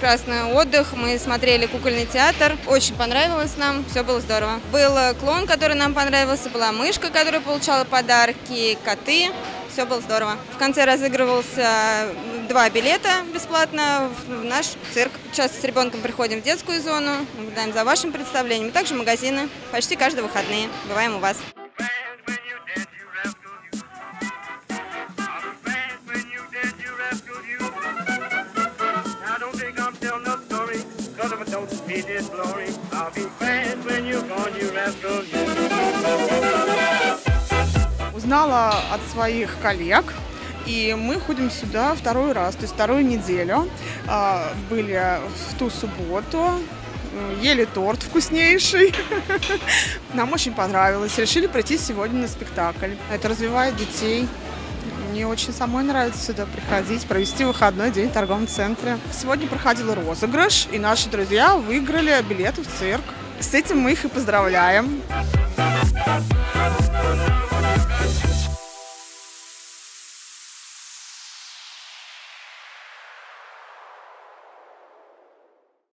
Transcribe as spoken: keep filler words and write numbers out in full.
прекрасный отдых. Мы смотрели кукольный театр. Очень понравилось нам, все было здорово. Был клоун, который нам понравился, была мышка, которая получала подарки, коты. Все было здорово. В конце разыгрывался два билета бесплатно в наш цирк. Сейчас с ребенком приходим в детскую зону, наблюдаем за вашим представлением. Также магазины. Почти каждые выходные бываем у вас. Узнала от своих коллег, и мы ходим сюда второй раз, то есть вторую неделю. Были в ту субботу, ели торт вкуснейший. Нам очень понравилось. Решили прийти сегодня на спектакль. Это развивает детей. Мне очень самой нравится сюда приходить, провести выходной день в торговом центре. Сегодня проходил розыгрыш, и наши друзья выиграли билеты в цирк. С этим мы их и поздравляем.